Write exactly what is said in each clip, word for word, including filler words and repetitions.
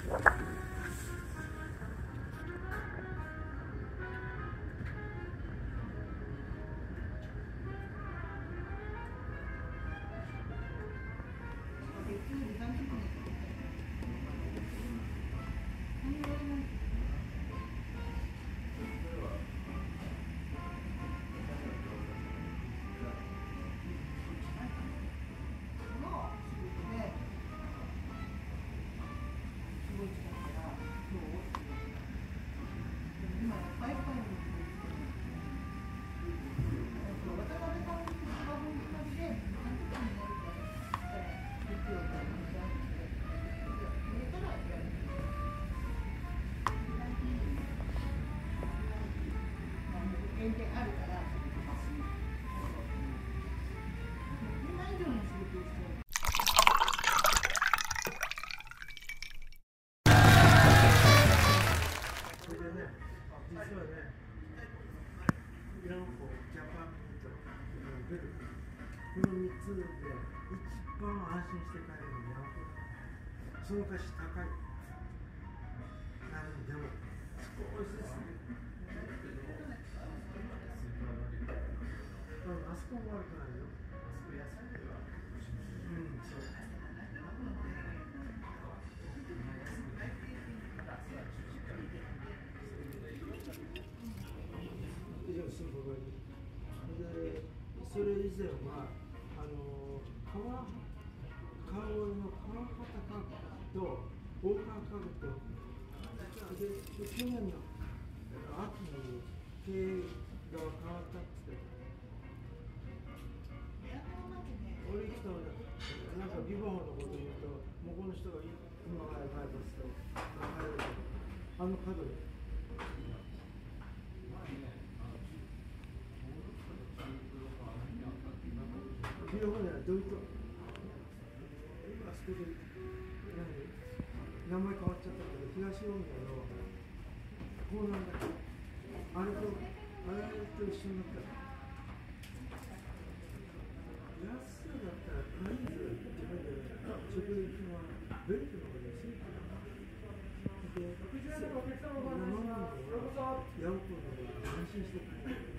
このみっつで一番安心して帰れるのはその価値高いなるんでも少しずつあそこも悪くないよ。うんそう以上することがいいでそれ以前はあの川川越の川端家具と大川家具とで去年の秋に経営が変わったって言って俺行くとなんかビバホンのこと言うと向こうの人が今からバイパスとあの角でビバホンじゃないどういうとあそこで名前変わっちゃったけど東大宮の港南だけあれとあれと一緒になったら安だったらカインズって書いてある食事はベルトの方が安いで生ものはヤオコの方が安心してくれる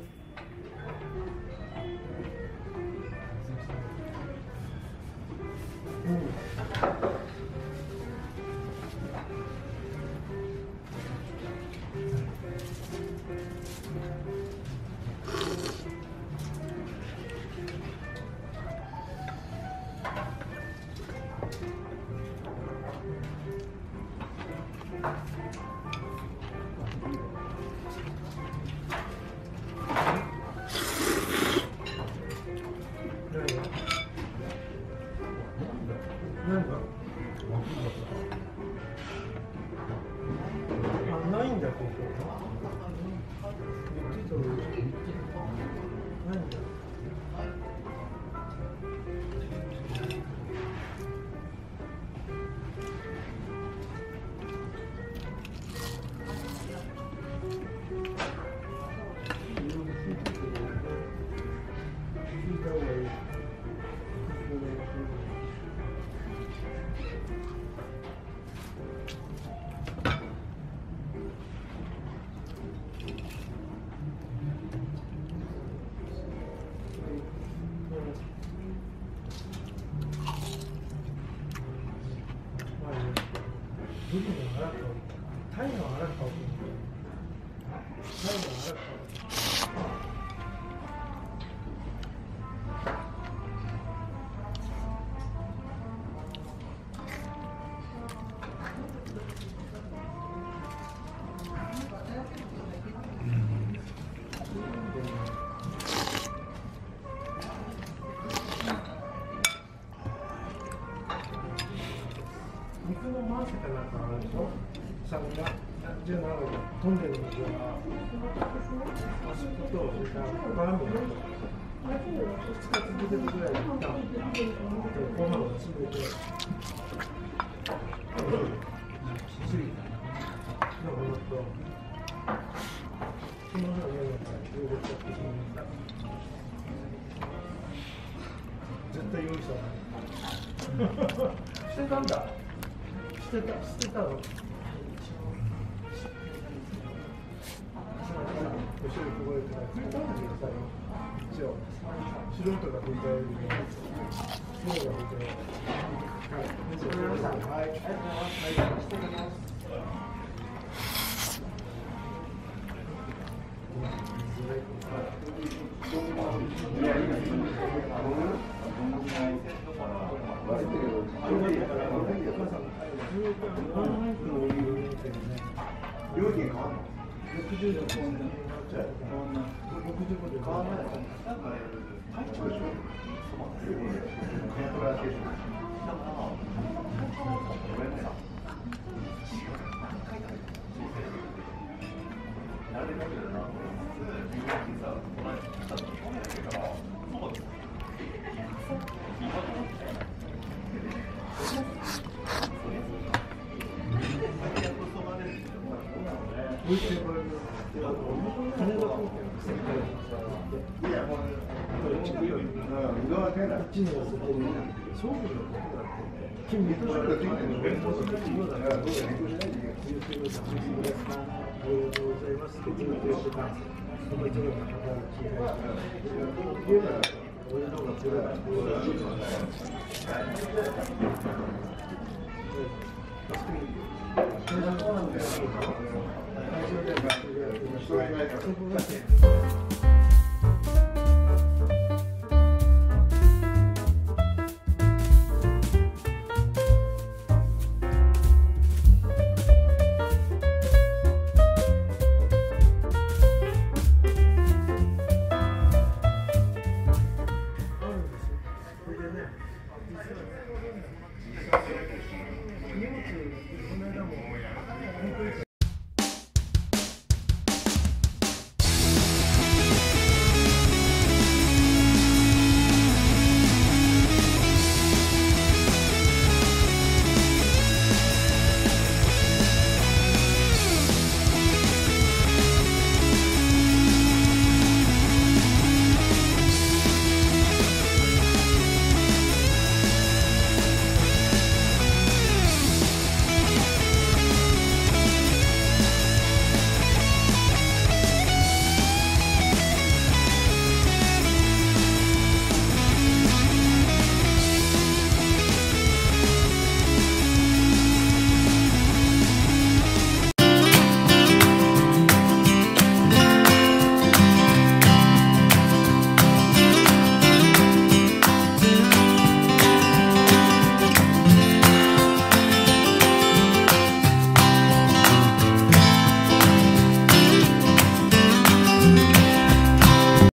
ないんだここ。ないんだ。ブリの荒香り、タイの荒香り、タイの荒香り。肉の回せたなんかあるでしょサビがじゃあなんか飛んでるのがあそことそれからバーミヤンとふつか続けてぐらいで行ったご飯を詰めてきついなものとその中にやるのから両方使ってしまいました絶対用意したしてたんだして捨てた捨てたの。後ろこぼれてない。拭いたんだけどさ、一応素人が拭いたよりもプロが拭いたよ。はい、わかりました。はい、ありがとうございます。はい、失礼します。 料金変わるの？ 六十度変わんない。六十五度変わんない。なんか体調でしょ。 人がいないから。